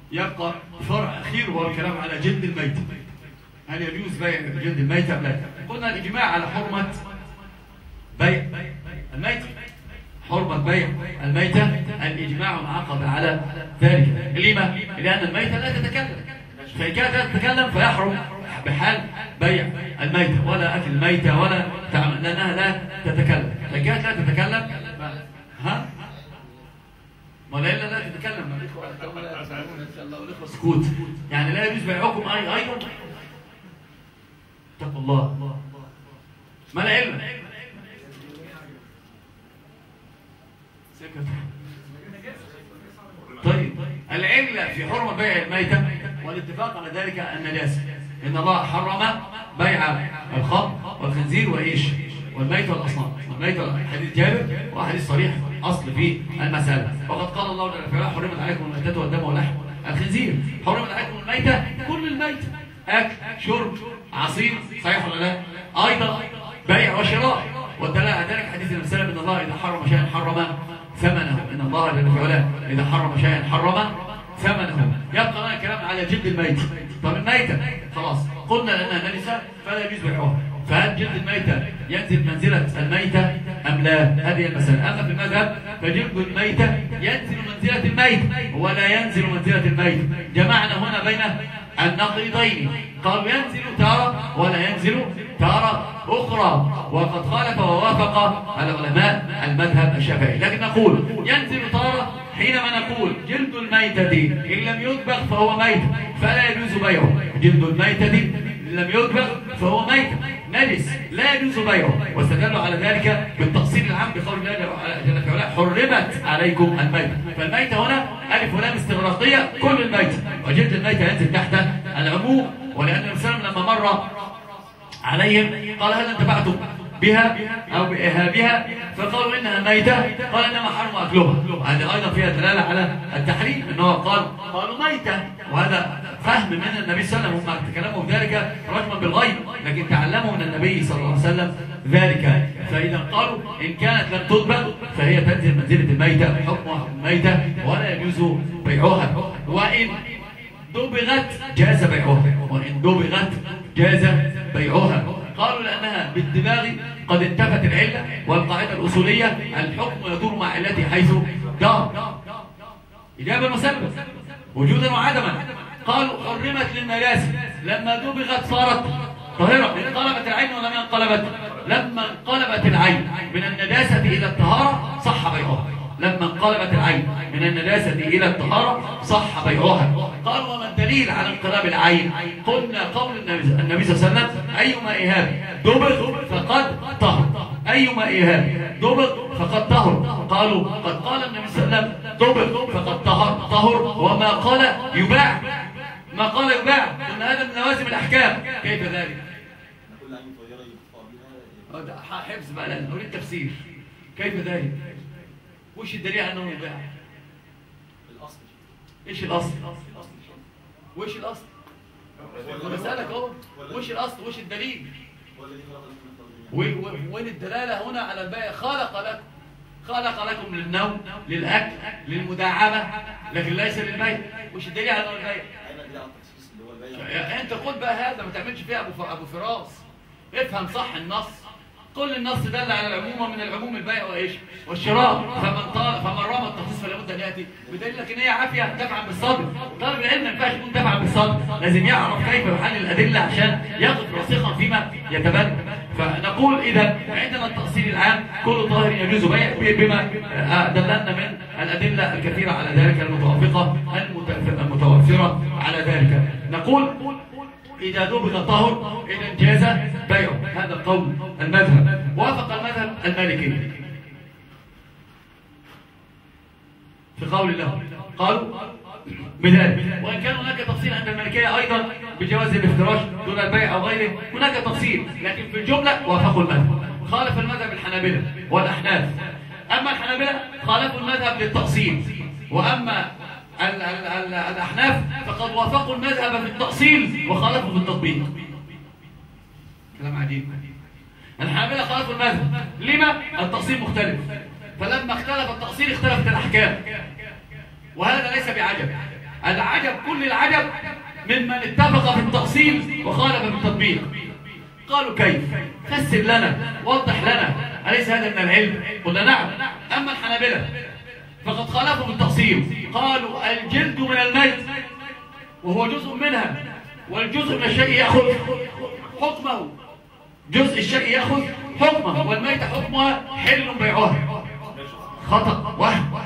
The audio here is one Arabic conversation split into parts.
يبقى فرع أخير وهو الكلام على جلد الميتة. هل يجوز بيع جلد الميتة أم لا؟ قلنا الإجماع على حرمة بيع الميتة، حرمة بيع الميتة، الإجماع انعقد على ذلك. لما؟ لأن الميتة لا تتكلم، فإن كانت لا تتكلم فيحرم بحال بيع الميتة ولا أكل الميتة ولا تعمل، لأنها لا تتكلم. فإن كانت لا تتكلم ما لا تتكلم، ما الإخوة سكوت، يعني لا يجوز بيعكم أيضا. اتقوا الله. ما العلم؟ طيب العلة في حرمة بيع الميتة والاتفاق على ذلك النجاسة، إن الله حرم بيع الخمر والخنزير وإيش والميت والأصنام. الميت حديث جابر وحديث صريح أصل في المسألة. وقد قال الله جل وعلا حرمت عليكم الميتة والدم ولحم الخنزير. حرمت عليكم الميتة كل الميتة، أكل شرب عصير، صحيح ولا لا؟ أيضا بيع وشراء. والدلالة على ذلك حديث النبي صلى الله عليه وسلم إن الله إذا حرم شيئا حرم ثمنه، إن الله جل وعلا إذا حرم شيئا حرم ثمنه. يبقى لنا الكلام على جلد الميتة. طب الميتة خلاص قلنا لأنها نجسة فلا يجوز بيعها، فهل جلد الميتة ينزل منزلة الميتة أم لا؟ هذه المسألة. أما في المذهب فجلد الميتة ينزل منزلة الميت ولا ينزل منزلة الميت. جمعنا هنا بين النقيضين، قالوا ينزل تارة ولا ينزل تارة أخرى، وقد خالف ووافق العلماء المذهب الشافعي. لكن نقول ينزل تارة حينما نقول جلد الميتة إن لم يذبح فهو ميت فلا يجوز بيعه. جلد الميتة إن لم يذبح فهو ميت نجس لا يجوز بيعه. واستدلوا على ذلك بالتفصيل العام بقول الله جل وعلا حرمت عليكم الميتة. فالميتة هنا ألف ولام استغراقية كل الميتة، وجلد الميتة ينزل تحت العموم. ولأن النبي صلى الله عليه وسلم لما مر عليهم قال هل انتفعتم بها أو بإهابها؟ فقالوا إنها ميتة، قال إنما حرم أكلها. هذا أيضا فيها دلالة على التحريم، إنه قالوا ميتة، وهذا فهم من النبي صلى الله عليه وسلم. هم تكلموا بذلك رجما بالغيب، لكن تعلموا من النبي صلى الله عليه وسلم ذلك. فإذا قالوا إن كانت لم تذبح فهي تنزل منزلة الميتة، حكمها الميتة ولا يجوز بيعها. وإن دبغت جاز بيعها، وإن دبغت جاز بيعها. قالوا لأنها بالدماغ قد انتفت العلة، والقاعدة الأصولية الحكم يدور مع علته حيث دار. إجابة مسبب وجودا وعدما. قالوا حرمت للنجاسة لما دبغت صارت طاهرة. انقلبت العين ولا ما انقلبت؟ لما انقلبت العين من النجاسة إلى الطهارة صح بيعها. لما انقلبت العين من النجاسة إلى الطهارة صح بيعها. قالوا وما الدليل على انقلاب العين؟ قلنا قول النبي صلى الله عليه وسلم أيما إيهاب دبغ فقد طهر، أيما إيهاب دبغ فقد طهر. قالوا قد قال النبي صلى الله عليه وسلم دبغ فقد طهر، وما قال يباع، ما قال يباع. قلنا هذا من لوازم الأحكام. كيف ذلك؟ حفظ بقى لأن نريد تفسير. كيف ذلك؟ وش الدليل على انه يباع؟ الاصل. ايش الاصل؟ وش الاصل؟ انا بسالك اهو، وش الاصل؟ وش الدليل؟ وين الدلاله هنا على البيع؟ خلق لكم للنوم، للاكل، للمداعبه، لكن ليس للبيع. وش الدليل على انه البيع؟ انت قل بقى هذا، ما تعملش فيها ابو فراس. افهم صح النص. كل النص دل على العموم، ومن العموم البيع وايش؟ والشراء. فمن رام التخصيص فلا بد ان ياتي بدليل. لكن هي عافيه تفعل بالصبر. طالب العلم ما ينفعش يكون تفعل بالصبر، لازم يعرف كيف يحلل الادله عشان يقف راسخا فيما يتبنى. فنقول اذا عندنا التاصيل العام كل طاهر يجوز بيع بما دللنا من الادله الكثيره على ذلك المتوافقه المتوفره على ذلك. نقول إذا دبغ طهر إذا جاز بيعه. هذا قول المذهب. وافق المذهب المالكي في قول الله، قالوا بذلك. وإن كان هناك تفصيل عند المالكية أيضا بجواز الافتراش دون البيع أو غيره، هناك تفصيل، لكن في الجملة وافقوا المذهب. خالف المذهب الحنابلة والأحناف. أما الحنابلة خالفوا المذهب للتأصيل، وأما الأحناف فقد وافقوا المذهب في التأصيل وخالفوا في التطبيق. كلام عجيب. الحنابلة خالفوا المذهب. لما؟ التأصيل مختلف، فلما اختلف التأصيل اختلفت الأحكام، وهذا ليس بعجب. العجب كل العجب ممن اتفق في التأصيل وخالف في التطبيق. قالوا كيف؟ فسر لنا، وضح لنا، أليس هذا من العلم؟ قلنا نعم. أما الحنابلة فقد خالفوا في التأصيل، قالوا الجلد من الميت وهو جزء منها، والجزء من الشيء يأخذ حكمه، جزء الشيء يأخذ حكمه، والميتة حكمها حل بيعها. خطأ وهم.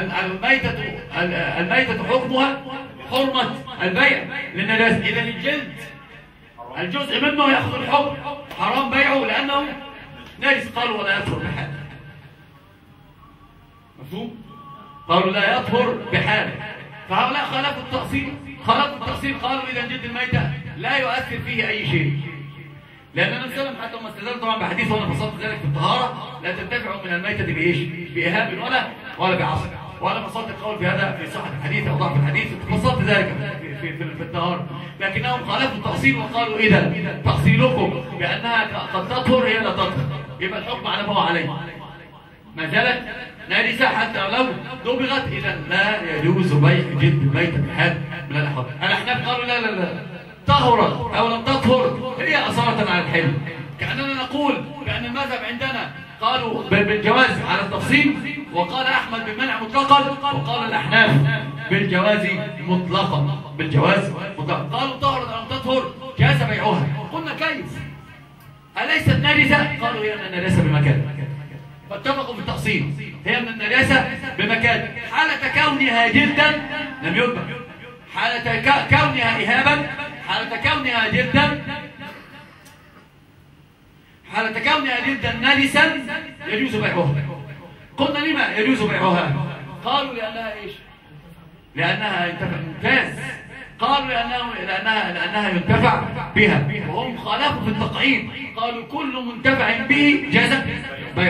الميتة حكمها حرمة البيع للنجاسة. إذا الجلد الجزء منه يأخذ الحكم، حرام بيعه لأنه نجس. قالوا ولا يطهر بحال. مفهوم؟ قالوا لا يطهر بحال. فهؤلاء خالفوا التأصيل، قالوا إذا جلد الميتة لا يؤثر فيه أي شيء، لأن النبي صلى الله عليه وسلم حتى ما استدل طبعا بحديث وأنا فصلت ذلك في الطهارة لا تنتفع من الميتة بإيش؟ بإهاب ولا بعصر. وأنا فصلت القول في هذا في صحة الحديث أو ضعف الحديث، فصلت ذلك في الطهارة. لكنهم خالفوا التأصيل وقالوا إذا تأصيلكم بأنها قد تطهر هي لا تطهر، يبقى الحكم على ما هو عليه، ما زالت نجسة حتى لو دبغت. إذا لا يجوز بيع جلد الميتة بحال من الأحوال. الأحناف قالوا لا طهرت أو لم تطهر هي أصالة على الحل. كأننا نقول بأن المذهب عندنا قالوا بالجواز على التفصيل، وقال أحمد بالمنع مطلقا، وقال الأحناف بالجواز مطلقا. قالوا طهرت أو لم تطهر جاز بيعها. قلنا كيف؟ أليست نجسة؟ قالوا هي من النجاسة بمكان. فاتفقوا في التأصيل، هي من النجاسة بمكان. حالة كونها جلدا لم يذبح، حالة كونها إهابا، حالة كونها جلدا، حالة كونها جلدا نجسا يجوز بيعها. قلنا لما يجوز بيعها؟ قالوا لأنها إيش؟ لأنها ينتفع ممتاز. قالوا لأنها ينتفع بها، وهم خالفوا في التقعيد، قالوا كل منتفع به جاز بيعه،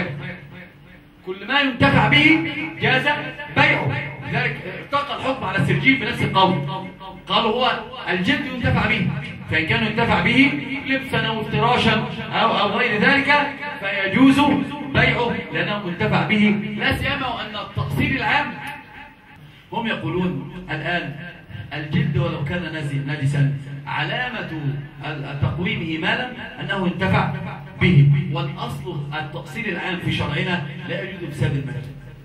كل ما ينتفع به جاز بيعه. لذلك ارتقى الحكم على السرجين بنفس القول، قالوا هو الجلد ينتفع به، فإن كان ينتفع به لبسا أو افتراشا أو غير ذلك فيجوز بيعه لأنه منتفع به. لا سيما وأن التأصيل العام هم يقولون الآن الجلد ولو كان نجسا علامة تقويمه مالا أنه ينتفع به، والأصل التأصيل العام في شرعنا لا يجوز إفساد المال،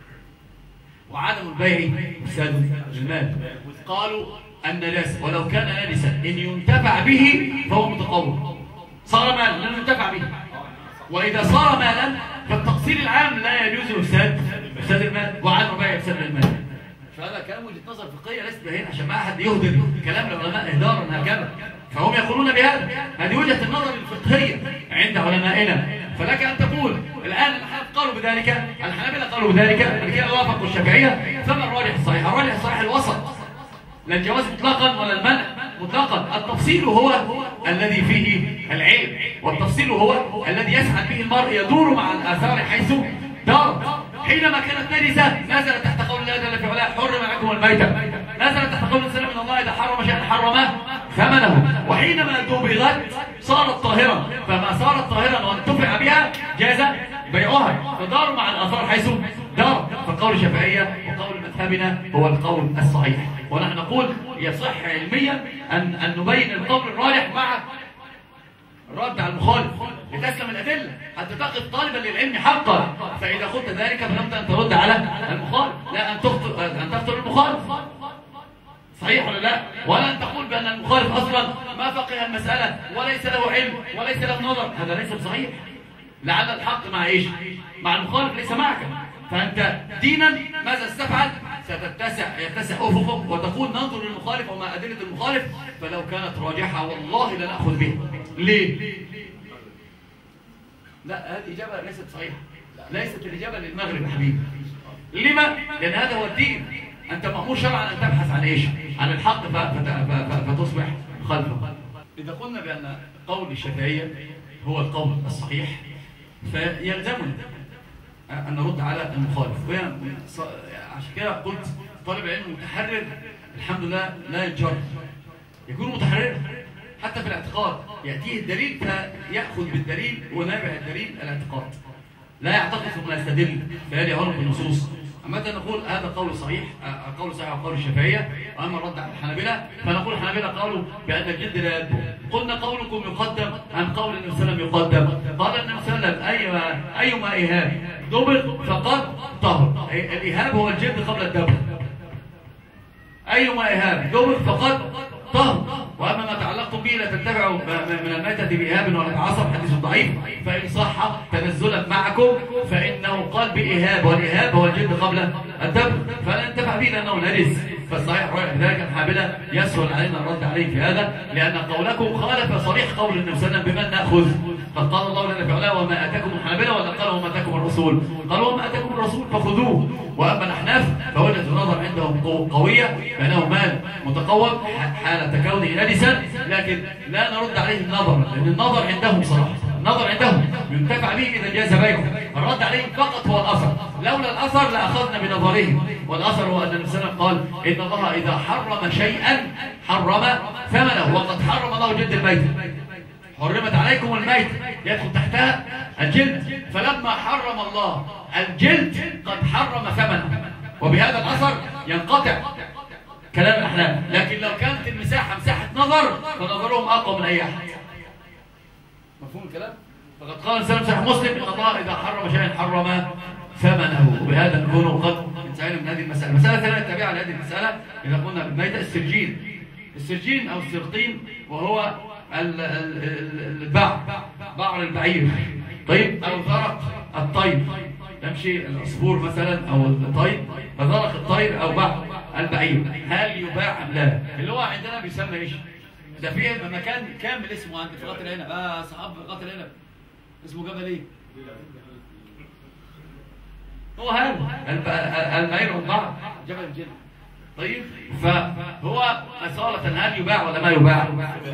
وعدم البيع إفساد المال. قالوا النجاسة ولو كان نجسا إن ينتفع به فهو متقوم، صار مالا لن ينتفع به، وإذا صار مالا فالتأصيل العام لا يجوز إفساد المال وعدم البيع إفساد المال. فهذا كلام وجهة نظر فقهية ليست بهين عشان ما أحد يهدر كلام العلماء إهدارا هكذا، فهم يقولون بهذا. هذه وجهة النظر الفقهية عند علمائنا. فلك أن تقول الآن الحنابلة قالوا بذلك، الحنابلة قالوا بذلك، الكلا وافقوا الشافعية، فما الراجح الصحيح؟ الراجح الصحيح الوسط، لا الجواز مطلقا ولا المنع مطلقا. التفصيل هو الذي فيه العلم، والتفصيل هو الذي يسعد به المرء يدور مع الآثار حيث دار. حينما كانت نجسة نزلت تحت قول الله جل في علاه حرم عليكم الميتة، نزلت تحت قول السلام من الله إذا حرم شيئا حرمه ثمنه. وحينما دبغت صارت طاهرة، فما صارت طاهرة وانتفع بها جاز بيعها، فدار مع الآثار حيث دار. فقول الشافعية وقول مذهبنا هو القول الصحيح، ونحن نقول يصح علميا أن نبين القول الراجح مع الرد على المخالف لتسلم الأدلة حتى تقف طالبا للعلم حقا. فإذا قلت ذلك فلابد أن ترد على المخالف، لا أن تخطر المخالف. صحيح ولا لا؟ ولا أن تقول بأن المخالف أصلا ما فقه المسألة وليس له علم وليس له نظر، هذا ليس بصحيح. لعل الحق مع إيش؟ مع المخالف ليس معك. فأنت دينا ماذا ستفعل؟ يتسع أفقك وتقول ننظر للمخالف وما أدلة المخالف، فلو كانت راجحة والله لنأخذ به. ليه؟ لا، هذه إجابة ليست صحيحة، ليست الإجابة للمغرب حبيبي. لما؟ لأن هذا هو الدين. أنت مأمور شرعا أن تبحث عن إيش؟ عن الحق فتصبح خلفه. إذا قلنا بأن قول الشافعية هو القول الصحيح فيلزمنا أن نرد على المخالف. عشان كده قلت طالب علم متحرر الحمد لله لا ينجر، يكون متحرر حتى في الاعتقاد، يأتيه الدليل فيأخذ بالدليل ونابع الدليل الاعتقاد، لا يعتقد ثم يستدل فهذه عنق النصوص. أما نقول هذا قول صحيح، قول صحيح وقول الشافعية، واما الرد على الحنابلة فنقول الحنابلة قالوا بان الجلد لا يدبر. قلنا قولكم يقدم عن قول النبي صلى الله عليه وسلم يقدم. قال النبي صلى الله عليه وسلم ايما ايهاب دبر فقد طهر. الايهاب هو الجلد قبل الدبر. ايما ايهاب دبر فقد طهر. واما ما تعلقتم به لا تتبعوا من الميتة بإيهاب ولا تعصب حديث ضعيف، فإن صح تنزلا معكم فإنه قال بإيهاب، والإيهاب هو الجلد قبل الدبر، فلا ينتفع به لأنه نجس. فالصحيح لذلك الحنابلة يسهل علينا الرد عليه في هذا، لأن قولكم خالف صريح قول النبي صلى الله عليه وسلم بمن نأخذ. قد قال الله لنا في علاه وما آتاكم الحنابلة، ولا قال وما آتاكم الرسول؟ قالوا وما آتاكم الرسول فخذوه. وأما الأحناف فوجهة النظر عندهم قوية، لأنه مال متقوم حالة كونه نجسا، لكن لا نرد عليه النظر، لأن النظر عندهم صراحة، النظر عندهم ينتفع به إذا جاز بيعه. الرد عليهم فقط هو الأثر، لولا الأثر لأخذنا بنظرهم. والأثر هو أن النبي صلى الله عليه وسلم قال إن الله إذا حرم شيئا حرم ثمنه، وقد حرم الله جلد الميت. حرمت عليكم الميت يدخل تحتها الجلد، فلما حرم الله الجلد قد حرم ثمنه، وبهذا الأثر ينقطع كلام الأحناف. لكن لو كانت المساحة مساحة نظر فنظرهم أقوى من أي أحد. مفهوم الكلام؟ فقد قال سلام صحيح مسلم إن الله إذا حرم شيئا حرم ثمنه. وبهذا نكون قد انتهينا من هذه المسألة. المسألة الثانية التابعة لهذه المسألة إذا قلنا بالميتة السرجين. السرجين أو السرطين وهو بعر البعير، طيب، أو ذرق الطير، يمشي العصفور مثلا أو الطير، فذرق الطير أو بعر البعير هل يباع أم لا؟ اللي هو عندنا بيسمى إيش؟ ده فيه مكان كامل اسمه عند في قاتل العنب، صحاب قاتل العنب اسمه جبل إيه؟ هو هذا البعير والبعر جبل الجن. طيب، فهو أصالة هل يباع ولا ما يباع؟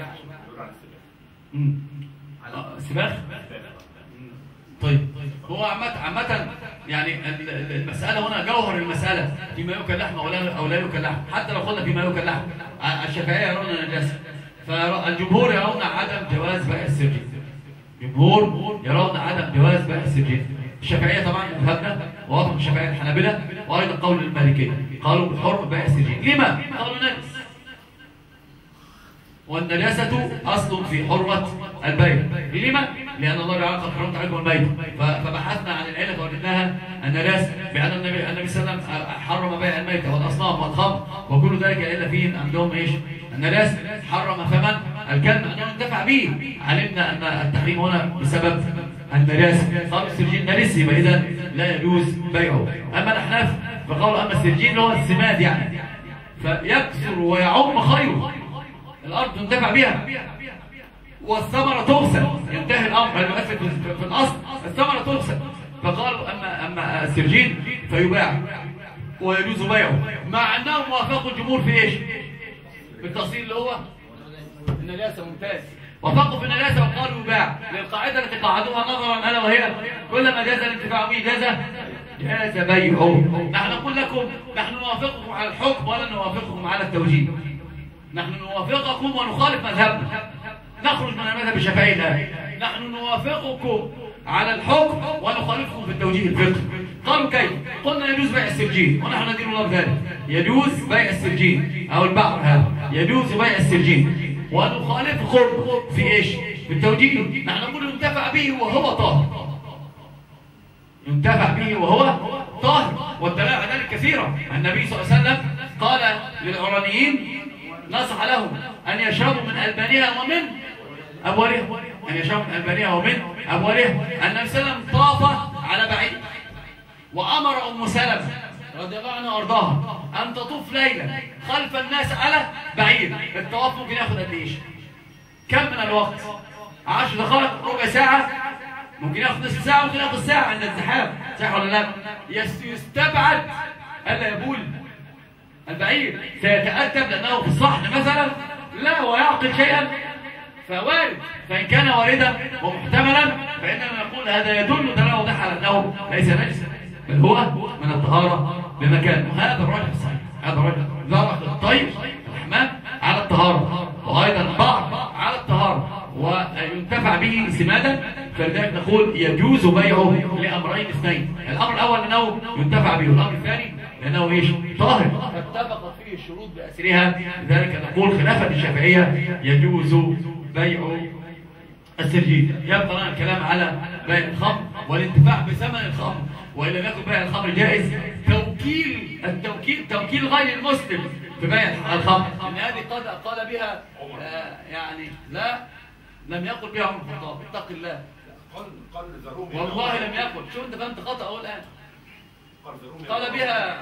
سباخ. طيب، هو عامة يعني المسألة هنا جوهر المسألة فيما يؤكل لحمه أو لا يؤكل لحمه. حتى لو قلنا فيما يؤكل لحمه، الشافعية يرون النجاسة، فالجمهور يرون عدم جواز بيع السرجين. الجمهور يرون عدم جواز بيع السرجين. الشافعية طبعا مذهبنا ووافق الشافعية الحنابلة، وأيضا قول المالكية قالوا بحرم بيع السرجين. لما؟ قالوا نجس، والنجاسة أصل في حرمة البيع. لما؟ لأن الله تعالى قد حرمت عليكم الميت، فبحثنا عن العلة فوجدناها النجاسة، بأن النبي صلى الله عليه وسلم حرم بيع الميت والأصنام والخمر وكل ذلك إلا فيه عندهم إيش؟ النجاسة. حرم ثمن الكلب أنه ينتفع به. علمنا أن التحريم هنا بسبب النجاسة. قالوا السرجين نجس، يبقى إذا لا يجوز بيعه. أما الأحناف فقالوا أما السرجين هو السماد يعني، فيكثر ويعم خيره، الأرض تنتفع بها والثمرة تغسل، ينتهي الأمر. المؤثر في الأصل الثمرة تغسل. فقالوا أما السرجين فيباع ويجوز بيعه، مع أنهم وافقوا الجمهور في إيش؟ في التفصيل اللي هو النجاسة. ممتاز، وافقوا في النجاسة وقالوا يباع للقاعدة التي قاعدوها نظرا ألا وهي كلما جاز الانتفاع به جاز بيعه. نحن نقول لكم نحن نوافقكم على الحكم ولا نوافقكم على التوجيه. نحن نوافقكم ونخالف مذهبنا، نخرج من المذهب الشافعي الآن. نحن نوافقكم على الحكم ونخالفكم في التوجيه الفقهي. قالوا كيف؟ قلنا يجوز بيع السرجين، ونحن ندين الله بذلك. يجوز بيع السرجين أو البعر هذا، يجوز بيع السرجين، ونخالفكم في إيش؟ في التوجيه. نحن نقول ينتفع به وهو طاهر، ينتفع به وهو طاهر، والدلالة على ذلك كثيرة. النبي صلى الله عليه وسلم قال للعرانيين، نصح لهم أن يشربوا من ألبانها ومن أبوالها، أن يشربوا من ألبانها ومن أبوالها. النبي صلى الله عليه وسلم طاف على بعيد، وأمر أم سلمة رضي الله عنها وأرضاها أن تطوف ليلة خلف الناس على بعيد. الطواف ممكن ياخذ قد إيش؟ كم من الوقت؟ 10 دقائق، ربع ساعة، ممكن ياخذ نصف ساعة، ممكن ياخذ ساعة عند الزحام، صح ولا لا؟ يستبعد ألا يبول البعير، سيتأدب لأنه في الصحن مثلا لا ويعقل شيئا فوارد. فإن كان واردا ومحتملا فإننا نقول هذا يدل دلالة واضحة على أنه ليس نجسا، بل هو من الطهارة بمكان. وهذا الرجل الصحيح، هذا الرجل ذرق الطير الرحمن على الطهارة، وأيضا البعر على الطهارة، وينتفع به سمادا. فلذلك نقول يجوز بيعه لأمرين اثنين. الأمر الأول أنه ينتفع به، والأمر الثاني لأنه إيش؟ طاهر. فاتفقت فيه الشروط بأسرها، لذلك نقول خلافا للشافعية يجوز بيع السرجيل. يبقى لنا الكلام على بيع الخمر والانتفاع بثمن الخمر، وإن لم يكن بيع الخمر جائز توكيل غير المسلم في بيع الخمر، إن هذه قال بها يعني لا، لم يقل بها عمر الخطاب اتق الله، والله لم يقل. شو انت فهمت خطأ اهو الآن. قال بها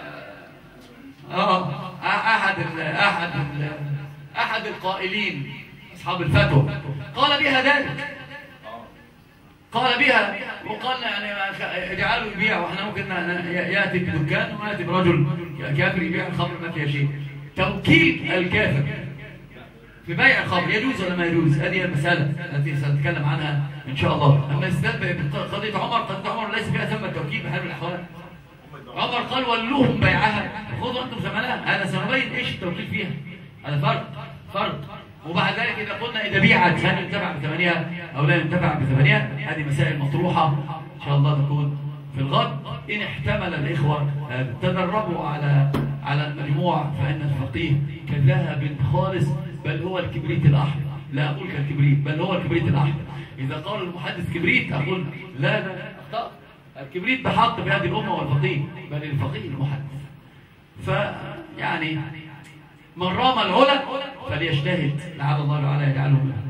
أحد القائلين أصحاب الفتوى قال بها ذلك، قال بها وقال يعني اجعلوا يبيع، واحنا ممكن ياتي بدكان وياتي برجل كافر يبيع الخمر ما فيها شيء. توكيل الكافر في بيع الخمر يجوز ولا ما يجوز؟ هذه المسألة التي سنتكلم عنها إن شاء الله. أما قضية عمر ليس فيها ثم التوكيل بحال من الأحوال. عمر قال ولوهم بيعها خذوا أنتم ثمنها، هذا سنبين إيش التوكيل فيها، هذا فرق. وبعد ذلك إذا قلنا إذا بيعت هل ينتفع بثمنها أو لا ينتفع بثمنها، هذه مسائل مطروحة إن شاء الله تكون في الغد. إن احتمل الإخوة تدربوا على المجموع، فإن الفقيه كذهب خالص، بل هو الكبريت الأحمر. لا أقول كالكبريت، بل هو الكبريت الأحمر. إذا قال المحدث كبريت أقول لا أخطأ، الكبريت بحق في هذه الأمة والفقيه، بل الفقيه المحدث. فيعني من رام العلا فليجتهد، لعل الله تعالى يجعله منه.